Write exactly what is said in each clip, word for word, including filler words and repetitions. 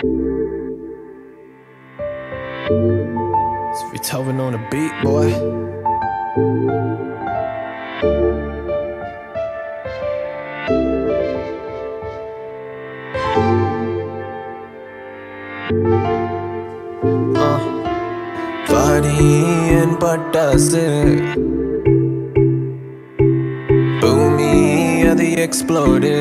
Beethoven on the beat, boy. Uh, Varian பட்டாசு பூமி அது எக்ஸ்ப்ளோடு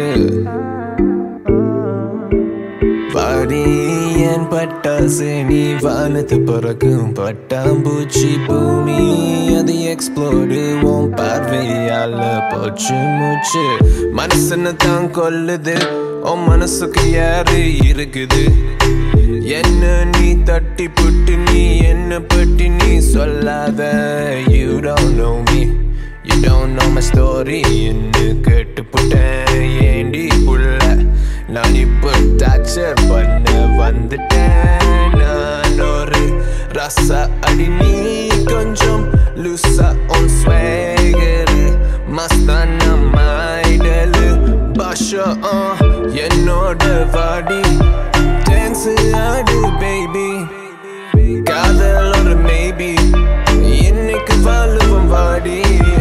வாரியன் பட்டாசு நீ வானத்து பறக்கும் பட்டாம்பூச்சி பூமி அது எக்ஸ்ப்ளோடு உன் பார்வையால போச்சு மூச்சு மனசுன்னு தான் கொல்லுது உன் மனசுக்கு யாரு இருக்குது என்ன நீ தட்டி புட்டு நீ என்ன பட்டி நீ சொல்லாத You don't know me You don't know my story என்று கேட்டு புட்டேன் ஏண்டி புள்ள நான் இப்போ டார்ச்சர் பண்ண வந்துட்டேன் நான் ஒரு ரசா அடி நீ கொஞ்சம் லூசா உன் ஸ்வேகர் மஸ்தான மைடலு பாஷா என்னோட வாடி டான்ஸ் ஆடு பேபி காதல் ஒரு மேபி இன்னைக்கு வாழுவோம் வாடி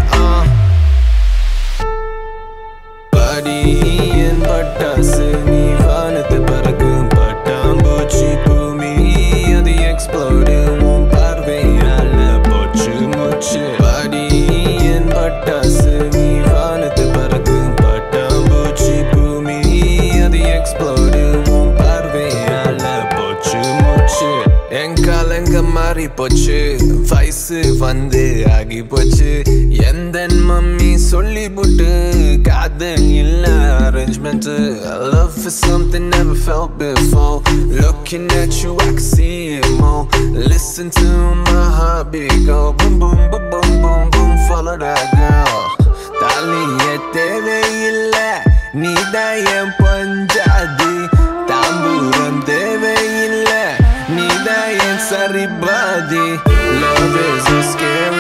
வாடியன் பட்டாசு நீ வானத்து பறக்கும் பட்டாம்பூச்சி பூமி அது எக்ஸ்ப்ளோடு உன் பார்வையால போச்சு மூச்சு வாடியன் பட்டாசு நீ வானத்து பறக்கும் பட்டாம்பூச்சி பூமி அது எக்ஸ்ப்ளோடு உன் பார்வையால போச்சு மூச்சு என் காலங்க மாறி போச்சு வயசு வந்து ஆகி போச்சு எந்த மம்மி சொல்லி போட்டு காதல் இல்ல arrangement Love is something never felt before Looking at you I can see it more Listen to my heartbeat go boom boom boom boom boom boom Follow that girl தாலியே தேவையில்லை நீதான் என் பஞ்சாதி தாம்பூரம் தேவையில்லை நீதான் என் சரிபாதி Love is so scary